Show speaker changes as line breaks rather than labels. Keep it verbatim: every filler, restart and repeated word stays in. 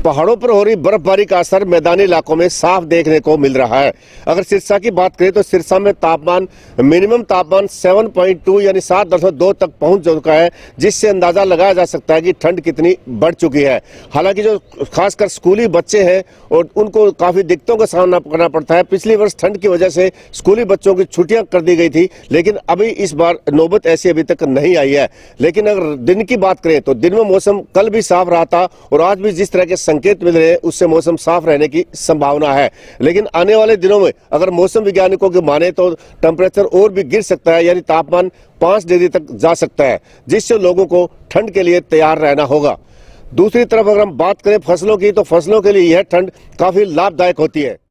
पहाड़ों पर हो रही बर्फबारी का असर मैदानी इलाकों में साफ देखने को मिल रहा है। अगर सिरसा की बात करें तो सिरसा में तापमान मिनिमम तापमान सात पॉइंट दो यानी सात दशमलव दो तक पहुंच चुका है, जिससे अंदाजा लगाया जा सकता है कि ठंड कितनी बढ़ चुकी है। हालांकि जो खासकर स्कूली बच्चे हैं और उनको काफी दिक्कतों का सामना करना पड़ता है। पिछली वर्ष ठंड की वजह से स्कूली बच्चों की छुट्टियां कर दी गई थी, लेकिन अभी इस बार नौबत ऐसी अभी तक नहीं आई है। लेकिन अगर दिन की बात करें तो दिन में मौसम कल भी साफ रहा था और आज भी जिस तरह के संकेत मिल रहे हैं उससे मौसम साफ रहने की संभावना है। लेकिन आने वाले दिनों में अगर मौसम वैज्ञानिकों की माने तो टेम्परेचर और भी गिर सकता है, यानी तापमान पांच डिग्री तक जा सकता है, जिससे लोगों को ठंड के लिए तैयार रहना होगा। दूसरी तरफ अगर हम बात करें फसलों की तो फसलों के लिए यह ठंड काफी लाभदायक होती है।